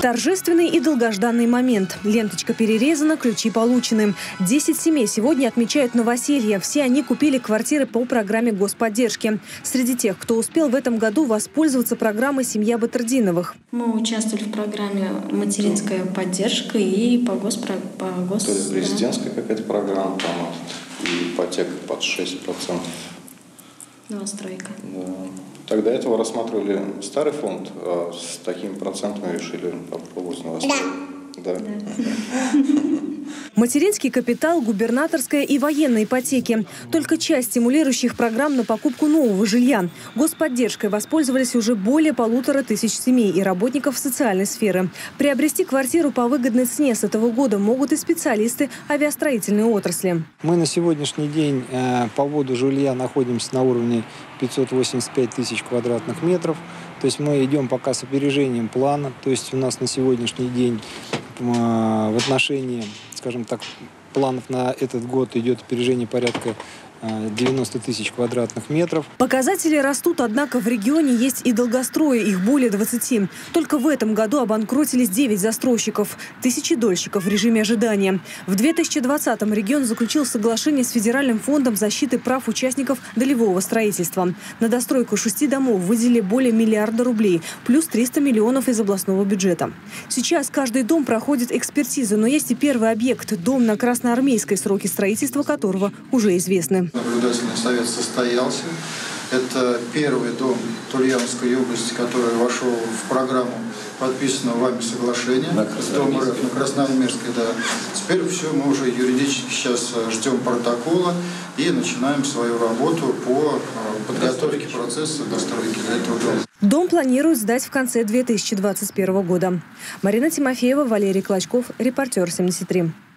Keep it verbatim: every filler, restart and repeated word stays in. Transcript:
Торжественный и долгожданный момент. Ленточка перерезана, ключи получены. Десять семей сегодня отмечают новоселье. Все они купили квартиры по программе господдержки. Среди тех, кто успел в этом году воспользоваться программой «Семья Батырдиновых». Мы участвовали в программе «Материнская поддержка» и по госпро... по гос... То есть президентская какая-то программа, там, и ипотека под шесть процентов. Новостройка. Да. Тогда этого рассматривали старый фонд, а с такими процентами решили попробовать новостройку. Да. Да. Материнский капитал, губернаторская и военная ипотеки. Только часть стимулирующих программ на покупку нового жилья. Господдержкой воспользовались уже более полутора тысяч семей и работников социальной сферы. Приобрести квартиру по выгодной цене с этого года могут и специалисты авиастроительной отрасли. Мы на сегодняшний день по вводу жилья находимся на уровне пятьсот восемьдесят пять тысяч квадратных метров. То есть мы идем пока с опережением плана. То есть у нас на сегодняшний день в отношении, скажем так, планов на этот год идет опережение порядка девяноста тысяч квадратных метров. Показатели растут, однако в регионе есть и долгострои, их более двадцати. Только в этом году обанкротились девять застройщиков, тысячи дольщиков в режиме ожидания. В две тысячи двадцатом регион заключил соглашение с Федеральным фондом защиты прав участников долевого строительства. На достройку шести домов выделили более миллиарда рублей, плюс триста миллионов из областного бюджета. Сейчас каждый дом проходит экспертизу, но есть и первый объект – дом на Красноармейской, сроки строительства которого уже известны. Наблюдательный совет состоялся. Это первый дом Ульяновской области, который вошел в программу подписанного вами соглашения. Дом РФ на Красноармейской, да. Теперь все, мы уже юридически сейчас ждем протокола и начинаем свою работу по подготовке процесса достройки этого дома. Дом планируют сдать в конце две тысячи двадцать первого года. Марина Тимофеева, Валерий Клочков, Репортер семьдесят три.